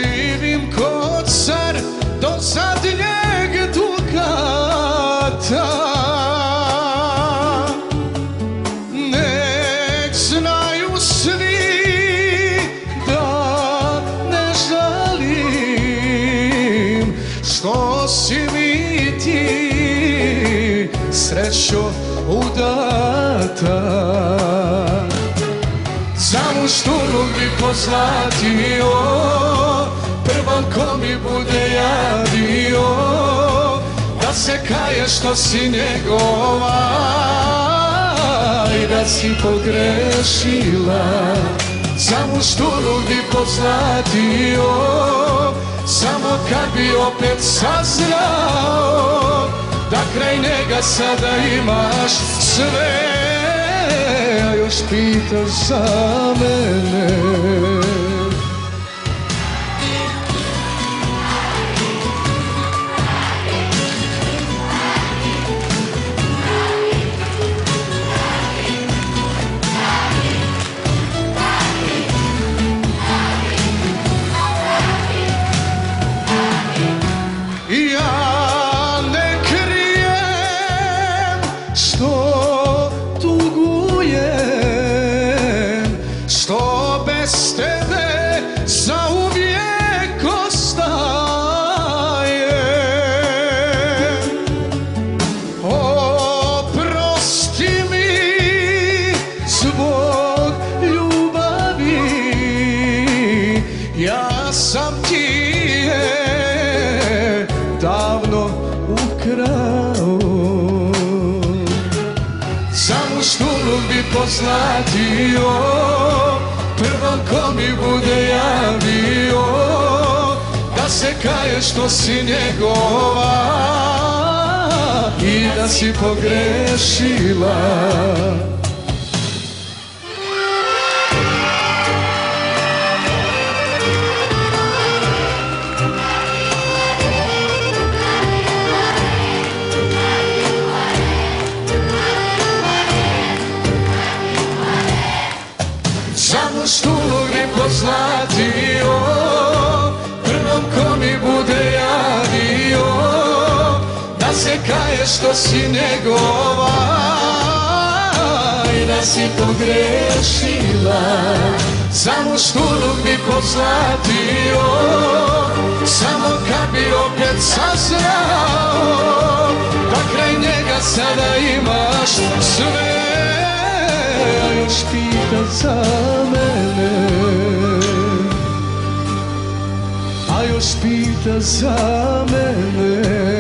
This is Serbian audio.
živim ko car do zadnjeg dukata. Nek znaju svi da ne žalim, što si mi ti srećo udata. Za muž tunu bi pozlatio, prvo ko mi bude javio, da se kaje što si njegova i da si pogrešila. Za muž tunu bi pozlatio, samo kad bi opet saznao da kraj njega sada imaš sve, a još pitaš za mene. Bez tebe zauvijek ostajem. Oprosti mi zbog ljubavi, ja sam ti je davno ukrao. Samo štunu bi pozlatio, prvom ko mi bude javio, da se kaje što si njegova i da si pogrešila. Samo štunu bi pozlatio, prvom ko mi bude javio, da se kaje što si njegova i da si pogrešila. Samo štunu bi pozlatio, samo kad bi opet saznao da kraj njega sada imaš sve, a još pita za mene, a još pita za mene.